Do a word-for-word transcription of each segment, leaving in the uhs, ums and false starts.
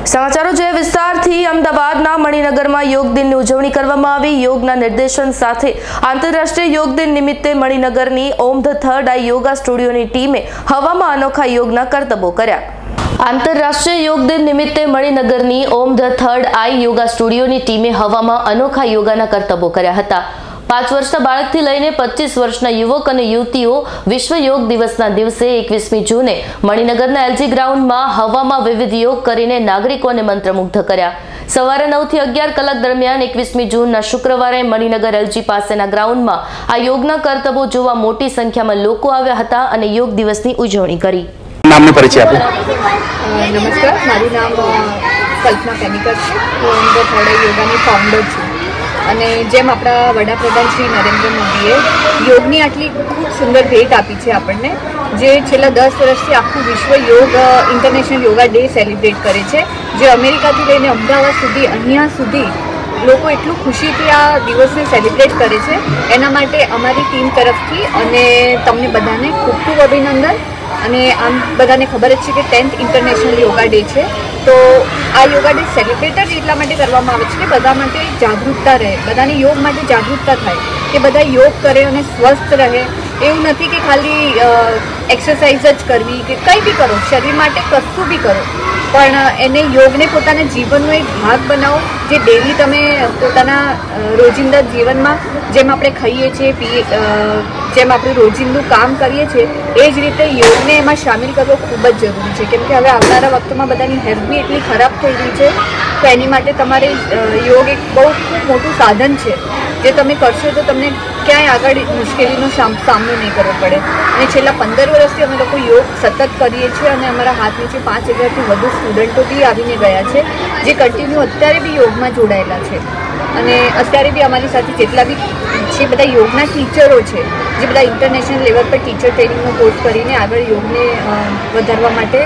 સમાચારો જે વિસ્તારથી અમદાવાદના મણિનગરમાં યોગ દિનની ઉજવણી કરવામાં આવી। યોગના નિર્દેશન સાથે આંતરરાષ્ટ્રીય યોગ દિન નિમિત્તે મણિનગરની Om the third eye yoga સ્ટુડિયોની ટીમે હવામાં અનોખા યોગના કરતબો કર્યા। આંતરરાષ્ટ્રીય યોગ દિન નિમિત્તે મણિનગરની Om the third eye yoga સ્ટુડિયોની ટીમે હવામાં અનોખા યોગાના કરતબો કર્યા હતા। પાંચ વર્ષના બાળકથી લઈને પચીસ વર્ષના યુવક અને યુવતીઓ વિશ્વ યોગ દિવસના દિવસે એકવીસમી જૂને મણિનગરના એલજી ગ્રાઉન્ડમાં હવામાં વિવિધ યોગ કરીને નાગરિકોને મંત્રમુગ્ધ કર્યા। સવારે નવ થી અગિયાર કલાક દરમિયાન એકવીસમી જૂનના શુક્રવારે મણિનગર એલજી પાસેના ગ્રાઉન્ડમાં આ યોગના કરતબો જોવા મોટી સંખ્યામાં લોકો આવ્યા હતા અને યોગ દિવસની ઉજવણી કરી। નામનો પરિચય આપો। નમસ્કાર, મારું નામ કલ્પના પેનિકર છે। હું ઓમ ધ થર્ડ આઈ યોગાની ફાઉન્ડર છું અને જેમ આપણા વડાપ્રધાન શ્રી નરેન્દ્ર મોદીએ યોગની આટલી ખૂબ સુંદર ભેટ આપી છે આપણને, જે છેલ્લા દસ વર્ષથી આખું વિશ્વ યોગ ઇન્ટરનેશનલ યોગા ડે સેલિબ્રેટ કરે છે, જે અમેરિકાથી લઈને અમદાવાદ સુધી અહીંયા સુધી લોકો એટલું ખુશીથી આ દિવસને સેલિબ્રેટ કરે છે। એના માટે અમારી ટીમ તરફથી અને તમને બધાને ખૂબ ખૂબ અભિનંદન। અને આમ બધાને ખબર જ છે કે ટેન્થ ઇન્ટરનેશનલ યોગા ડે છે, તો આ યોગા ડે સેલિબ્રેટ જ એટલા માટે કરવામાં આવે છે કે બધા માટે જાગૃતતા રહે, બધાને યોગ માટે જાગૃતતા થાય, કે બધા યોગ કરે અને સ્વસ્થ રહે। એવું નથી કે ખાલી એક્સરસાઇઝ જ કરવી કે કંઈ બી કરો, શરીર માટે કશું બી કરો, પણ એને યોગને પોતાના જીવનનો એક ભાગ બનાવો, જે ડેલી તમે પોતાના રોજિંદા જીવનમાં જેમ આપણે ખાઈએ છીએ પીએ, જેમ આપણે રોજિંદું કામ કરીએ છીએ એ જ રીતે યોગને એમાં સામેલ કરવો ખૂબ જ જરૂરી છે, કેમ કે હવે આવનારા વખતમાં બધાની હેલ્થ બી એટલી ખરાબ થઈ રહી છે, તો એની માટે તમારે યોગ એક બહુ ખૂબ મોટું સાધન છે, જે તમે કરશો તો તમને ક્યાંય આગળ મુશ્કેલીનો સામનો નહીં કરવો પડે। અને છેલ્લા પંદર વર્ષથી અમે લોકો યોગ સતત કરીએ છીએ અને અમારા હાથ નીચે પાંચ હજારથી વધુ સ્ટુડન્ટો બી આવીને ગયા છે, જે કન્ટિન્યુ અત્યારે બી યોગમાં જોડાયેલા છે। અને અત્યારે બી અમારી સાથે જેટલા બી છે બધા યોગના ટીચરો છે, જે બધા ઇન્ટરનેશનલ લેવલ પર ટીચર ટ્રેનિંગનો કોર્સ કરીને આગળ યોગને વધારવા માટે।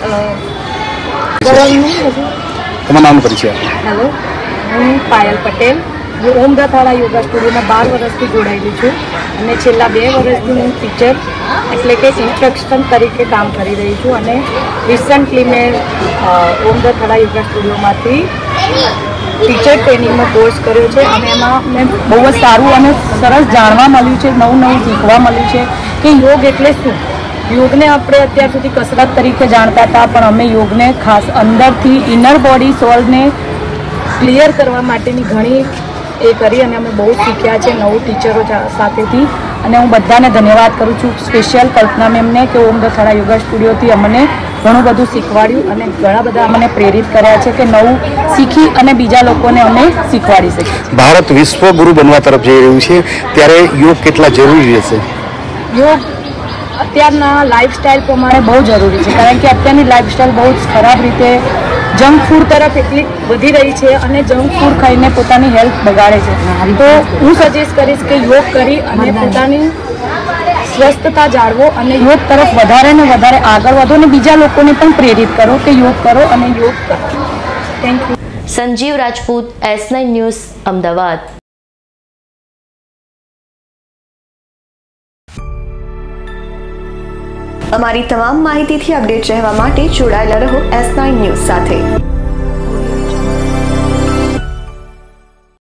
તમારું નામ પરિચય? હેલો, હું પાયલ પટેલ। હું Om the third eye yoga સ્ટુડિયોમાં બાર વર્ષથી જોડાયેલી છું અને છેલ્લા બે વર્ષથી હું ટીચર એટલે કે ઇન્સ્ટ્રક્શન તરીકે કામ કરી રહી છું। અને રિસન્ટલી મેં Om the third eye yoga સ્ટુડિયોમાંથી ટીચર ટ્રેનિંગનો કોર્સ કર્યો છે અને એમાં મેં બહુ જ સારું અને સરસ જાણવા મળ્યું છે, નવું નવું શીખવા મળ્યું છે કે યોગ એટલે શું। યોગને આપણે અત્યાર સુધી કસરત તરીકે જાણતા હતા, પણ અમે યોગને ખાસ અંદરથી ઇનર બોડી સોલને ક્લિયર કરવા માટેની ઘણી એ કરી અને અમે બહુ શીખ્યા છે નવું ટીચરો સાથેથી। અને હું બધાને ધન્યવાદ કરું છું, સ્પેશિયલ કલ્પના મેમને કે Om the third eye yoga સ્ટુડિયોથી અમને ઘણું બધું શીખવાડ્યું અને ઘણા બધા અમને પ્રેરિત કર્યા છે કે નવું શીખી અને બીજા લોકોને અમે શીખવાડી શકીએ। ભારત વિશ્વગુરુ બનવા તરફ જઈ રહ્યું છે, ત્યારે યોગ કેટલા જરૂરી રહેશે? યોગ અત્યારના લાઈફસ્ટાઈલ પ્રમાણે બહુ જરૂરી છે, કારણ કે અત્યારની લાઈફસ્ટાઈલ બહુ જ ખરાબ રીતે જંક ફૂડ તરફ એટલી વધી રહી છે અને જંક ફૂડ ખાઈને પોતાની હેલ્થ બગાડે છે। તો હું સજેસ્ટ કરીશ કે યોગ કરી અને પોતાની સ્વસ્થતા જાળવો અને યોગ તરફ વધારે ને વધારે આગળ વધો અને બીજા લોકોને પણ પ્રેરિત કરો કે યોગ કરો અને યોગ કરો। Thank you. Sanjeev Rajput, S nine news, Ahmedabad. અમારી તમામ માહિતીથી અપડેટ રહેવા માટે જોડાયેલા રહો એસ નાઇન ન્યૂઝ સાથે।